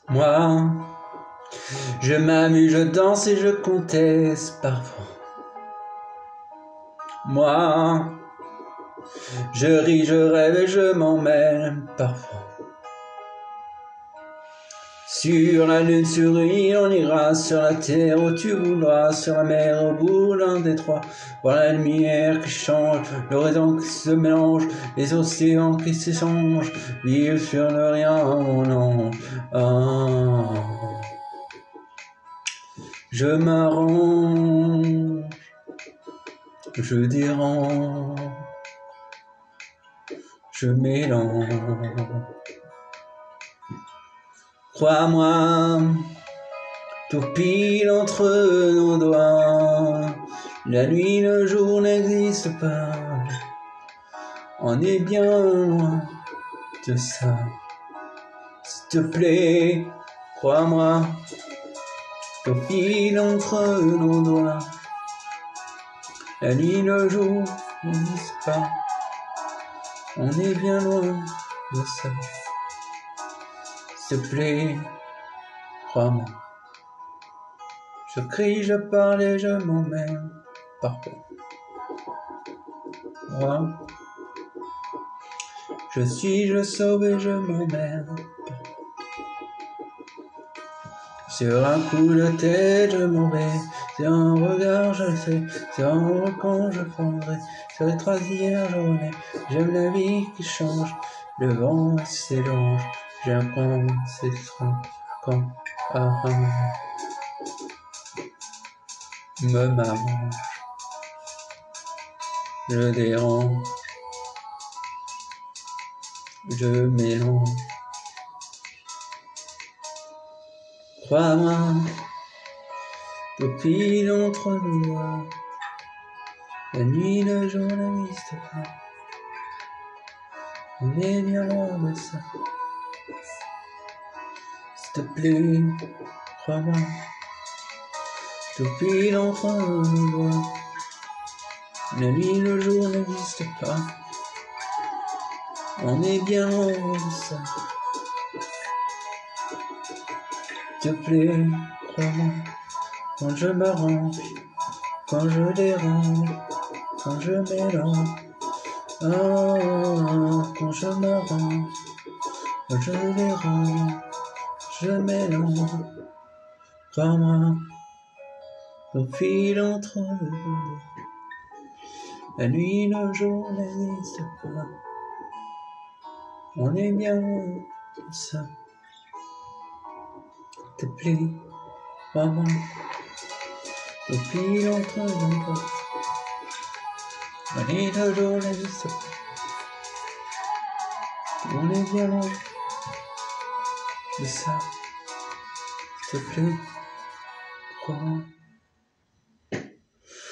Moi, je m'amuse, je danse et je conteste parfois. Moi, je ris, je rêve et je m'emmène parfois. Sur la lune, sur une île, on ira, sur la terre où tu voudras, sur la mer au bout d'un détroit. Voilà la lumière qui change, l'horizon qui se mélange, les océans qui s'échangent, vivre sur le rien, mon ange. Ah. Je m'arrange, je dérange, je mélange. Crois-moi, tout pile entre nos doigts. La nuit, le jour n'existe pas. On est bien loin de ça. S'il te plaît, crois-moi, tout pile entre nos doigts. La nuit, le jour n'existe pas. On est bien loin de ça. S'il te plaît, crois-moi. Je crie, je parle et je m'emmène parfois. Moi, je suis, je sauve et je m'emmène parfois. Sur un coup de tête, je m'en vais. Sur un regard, je le sais. Sur un recoin, je fondrai. Sur les troisièmes journées, j'aime la vie qui change. Le vent s'élonge. J'apprends ces quand me m'arrange. Je dérange. Je mélange. Crois-moi, depuis entre nous doigts, la nuit, le jour n'existe pas. On est bien loin de ça. S'il te plaît, crois-moi, depuis entre nous doigts, la nuit, le jour n'existe pas. On est bien loin de ça. S'il te plaît, crois-moi, quand je m'arrange, quand je dérange, quand je mélange, quand je m'arrange, quand je dérange, je mélange, crois-moi, au fil entre nous, la nuit, le jour n'existe pas, on est bien loin de ça. S'il te plaît, crois-moi, au fil entre nous, la nuit, le jour n'existe pas, on est bien loin de ça. S'il te plaît, crois-moi.